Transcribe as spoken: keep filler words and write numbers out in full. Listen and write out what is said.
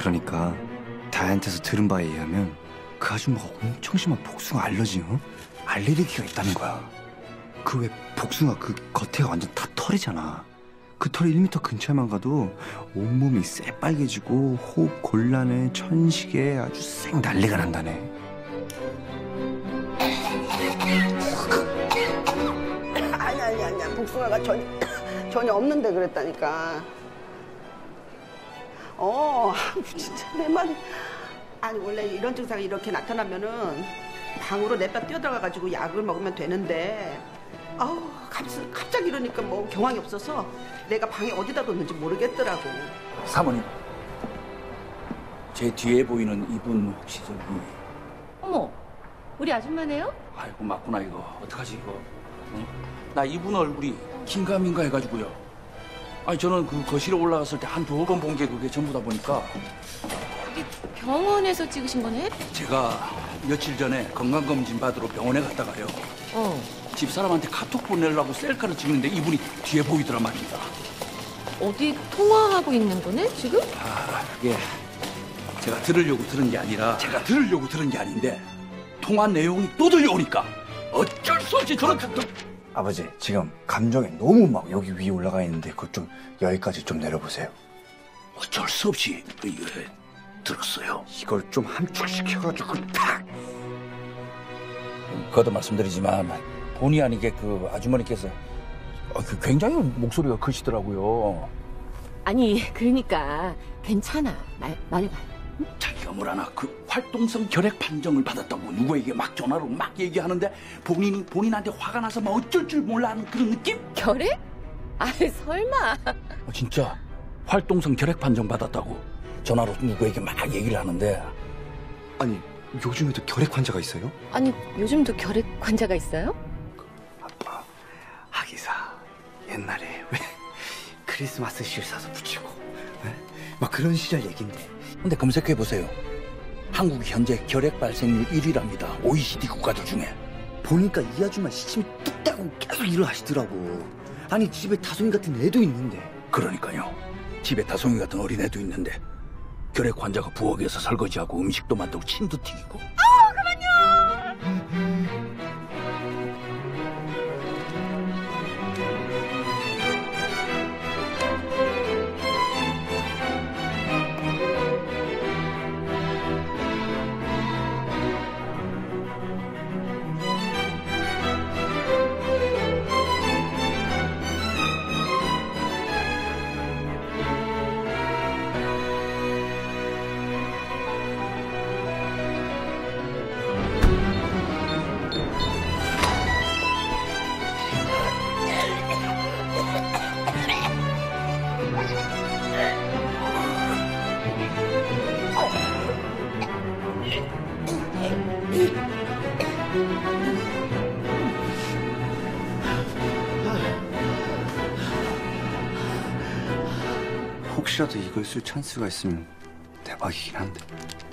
그러니까 다한테서 들은 바에 의하면 그 아줌마가 엄청 심한 복숭아 알러지, 어? 알레르기가 있다는 거야. 그 왜 복숭아 그 겉에가 완전 다 털이잖아. 그 털이 일 미터 근처에만 가도 온몸이 새빨개지고 호흡 곤란해, 천식에 아주 쌩 난리가 난다네. 아니 아니 아니야. 복숭아가 전혀 전혀 없는데 그랬다니까. 어, 진짜 내 말이. 아니 원래 이런 증상이 이렇게 나타나면은 방으로 냅다 뛰어들어가가지고 약을 먹으면 되는데, 아우 갑자기, 갑자기 이러니까 뭐 경황이 없어서 내가 방에 어디다 뒀는지 모르겠더라고. 사모님, 제 뒤에 보이는 이분 혹시 저기... 어머, 우리 아줌마네요? 아이고 맞구나. 이거 어떡하지 이거. 어? 나 이분 얼굴이 긴가민가 해가지고요. 아니 저는 그 거실에 올라갔을 때 한 두어 번 본 게 그게 전부다 보니까. 여기 병원에서 찍으신 거네? 제가 며칠 전에 건강검진 받으러 병원에 갔다가요. 어. 집사람한테 카톡 보내려고 셀카를 찍는데 이분이 뒤에 보이더라 말입니다. 어디 통화하고 있는 거네, 지금? 아, 그게 제가 들으려고 들은 게 아니라 제가 들으려고 들은 게 아닌데 통화 내용이 또 들려오니까 어쩔 수 없이 저는 카톡... 아버지, 지금 감정이 너무 막 여기 위에 올라가 있는데 그거 좀 여기까지 좀 내려보세요. 어쩔 수 없이 이거 들었어요. 이걸 좀 함축시켜가지고 탁! 거듭 말씀드리지만 본의 아니게 그 아주머니께서 굉장히 목소리가 크시더라고요. 아니, 그러니까 괜찮아. 말, 말해봐요. 자기가 뭐라나 그 활동성 결핵 판정을 받았다고 누구에게 막 전화로 막 얘기하는데 본인이 본인한테 화가 나서 막 어쩔 줄 몰라 하는 그런 느낌? 결핵? 아, 설마. 어, 진짜 활동성 결핵 판정 받았다고 전화로 누구에게 막 얘기를 하는데. 아니, 요즘에도 결핵 환자가 있어요? 아니, 요즘도 결핵 환자가 있어요? 아빠, 하기사 옛날에 왜 크리스마스 실 사서 붙이고 에? 막 그런 시절 얘긴데. 근데 검색해보세요. 한국이 현재 결핵 발생률 일 위랍니다. 오이시디 국가들 중에. 보니까 이 아줌마 시침이 뚝 떼고 계속 일을 하시더라고. 아니 집에 다솜이 같은 애도 있는데. 그러니까요. 집에 다솜이 같은 어린애도 있는데 결핵 환자가 부엌에서 설거지하고 음식도 만들고 침도 튀기고. 아우, 그만요! 혹시라도 이걸 쓸 찬스가 있으면 대박이긴 한데.